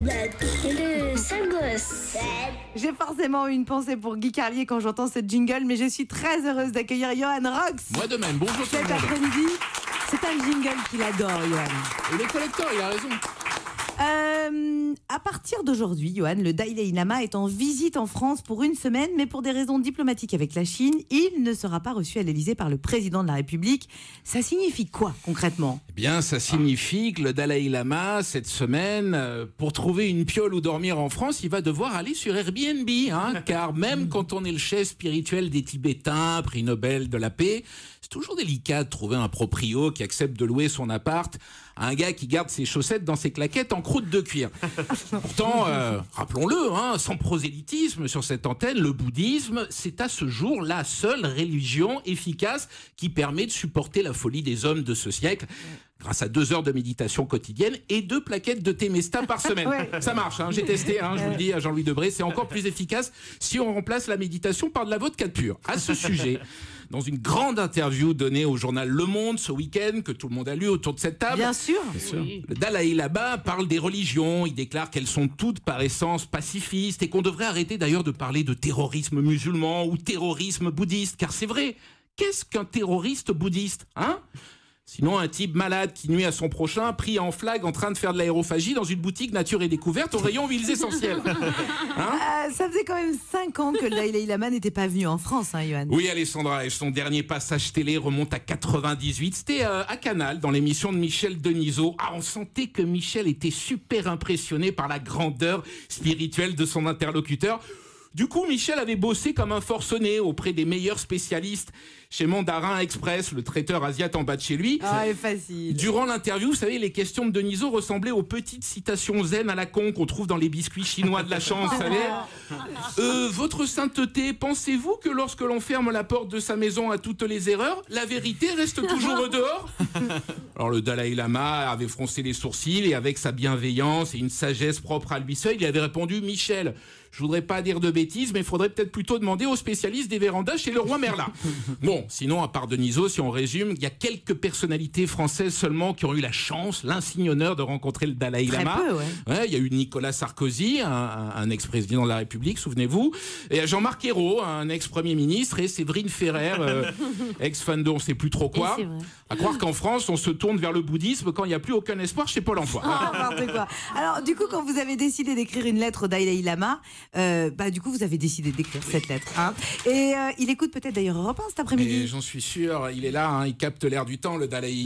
Le sale gosse. J'ai forcément une pensée pour Guy Carlier quand j'entends cette jingle, mais je suis très heureuse d'accueillir Johan Rox. Moi de même, bonjour tout le Cet monde. après-midi, c'est un jingle qu'il adore, Johan. Et les collecteurs, il a raison. À partir d'aujourd'hui, Johan, le Dalai Lama est en visite en France pour une semaine, mais pour des raisons diplomatiques avec la Chine, il ne sera pas reçu à l'Élysée par le président de la République. Ça signifie quoi concrètement ? Eh bien, ça signifie que le Dalai Lama, cette semaine, pour trouver une piole où dormir en France, il va devoir aller sur Airbnb, car même quand on est le chef spirituel des Tibétains, prix Nobel de la paix, c'est toujours délicat de trouver un proprio qui accepte de louer son appart à un gars qui garde ses chaussettes dans ses claquettes en croûte de cuir. Pourtant, rappelons-le, sans prosélytisme sur cette antenne, le bouddhisme, c'est à ce jour la seule religion efficace qui permet de supporter la folie des hommes de ce siècle, grâce à 2 heures de méditation quotidienne et 2 plaquettes de Temesta par semaine. Ouais. Ça marche, j'ai testé, je vous le dis à Jean-Louis Debré, c'est encore plus efficace si on remplace la méditation par de la vodka pure. À ce sujet, dans une grande interview donnée au journal Le Monde ce week-end, que tout le monde a lu autour de cette table, Bien sûr. Le Dalai Lama parle des religions, il déclare qu'elles sont toutes par essence pacifistes et qu'on devrait arrêter d'ailleurs de parler de terrorisme musulman ou terrorisme bouddhiste, car c'est vrai, qu'est-ce qu'un terroriste bouddhiste, Sinon, un type malade qui nuit à son prochain, pris en flag en train de faire de l'aérophagie dans une boutique nature et découverte au rayon huiles essentielles. Ça faisait quand même 5 ans que le Dalai Lama n'était pas venu en France, Johan. Oui, Alessandra, et son dernier passage télé remonte à 98. C'était à Canal, dans l'émission de Michel Denisot. On sentait que Michel était super impressionné par la grandeur spirituelle de son interlocuteur. Du coup, Michel avait bossé comme un forcené auprès des meilleurs spécialistes chez Mandarin Express, le traiteur asiate en bas de chez lui. Facile. Durant l'interview, vous savez, les questions de Denisot ressemblaient aux petites citations zen à la con qu'on trouve dans les biscuits chinois de la chance, vous savez. Votre sainteté, pensez-vous que lorsque l'on ferme la porte de sa maison à toutes les erreurs, la vérité reste toujours au dehors ? Alors le Dalai Lama avait froncé les sourcils et avec sa bienveillance et une sagesse propre à lui seul, il avait répondu « Michel, je voudrais pas dire de bêtises, mais il faudrait peut-être plutôt demander aux spécialistes des vérandas chez le roi Merlin. » Bon, sinon, à part Denisot, si on résume, il y a quelques personnalités françaises seulement qui ont eu la chance, l'insigne honneur de rencontrer le Dalai Lama. Très peu, ouais. Il y a eu Nicolas Sarkozy, un ex-président de la République, souvenez-vous, et Jean-Marc Ayrault, un ex-premier ministre, et Séverine Ferrer, ex-fan de on sait plus trop quoi. À croire qu'en France, on se tourne vers le bouddhisme quand il n'y a plus aucun espoir chez Pôle emploi. Quoi. Alors, du coup, quand vous avez décidé d'écrire une lettre au Dalai Lama, du coup, vous avez décidé d'écrire cette lettre. Et il écoute peut-être d'ailleurs Europe 1 cet après-midi. Et j'en suis sûr, il est là, il capte l'air du temps, le Dalai.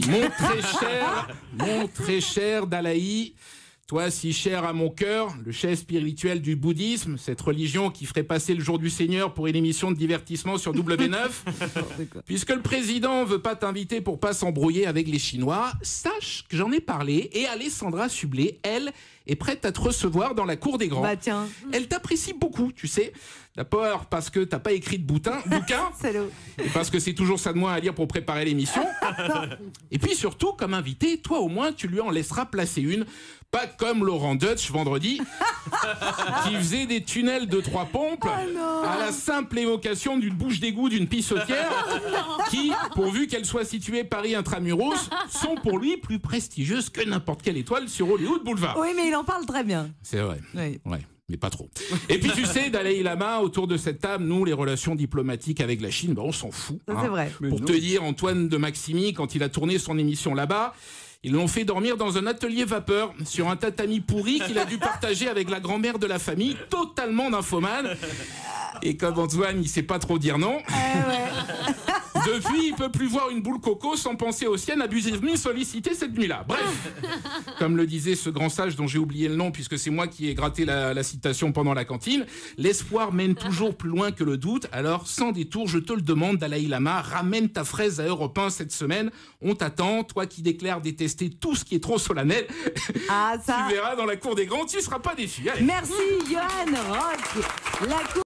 Mon très cher Dalai, toi si cher à mon cœur, le chef spirituel du bouddhisme, cette religion qui ferait passer le jour du Seigneur pour une émission de divertissement sur W9, puisque le président veut pas t'inviter pour pas s'embrouiller avec les Chinois, sache que j'en ai parlé et Alessandra Sublet, elle, est prête à te recevoir dans la cour des grands. Tiens. Elle t'apprécie beaucoup, tu sais. D'abord parce que t'as pas écrit de bouquin, et parce que c'est toujours ça de moins à lire pour préparer l'émission. Et puis surtout, comme invité, toi au moins tu lui en laisseras placer une. Pas comme Laurent Deutsch vendredi, qui faisait des tunnels de 3 pompes à la simple évocation d'une bouche d'égout d'une pissotière, qui, pourvu qu'elle soit située Paris intramuros, sont pour lui plus prestigieuses que n'importe quelle étoile sur Hollywood Boulevard. Oui, mais il en parle très bien. C'est vrai. Oui. Ouais. Mais pas trop. Et puis tu sais, Dalai Lama, autour de cette table, nous, les relations diplomatiques avec la Chine, on s'en fout. C'est vrai. Pour te dire, Antoine de Maximi, quand il a tourné son émission là-bas, ils l'ont fait dormir dans un atelier vapeur, sur un tatami pourri qu'il a dû partager avec la grand-mère de la famille, totalement nymphomane. Et comme Antoine, il sait pas trop dire non. Depuis, il peut plus voir une boule coco sans penser aux siennes abusivement sollicitées cette nuit-là. Bref, comme le disait ce grand sage dont j'ai oublié le nom puisque c'est moi qui ai gratté la citation pendant la cantine, l'espoir mène toujours plus loin que le doute. Alors, sans détour, je te le demande, Dalai Lama, ramène ta fraise à Europe 1 cette semaine. On t'attend, toi qui déclares détester tout ce qui est trop solennel. Ça... Tu verras dans la cour des grands, tu seras pas déçu. Allez. Merci, Johan Rock.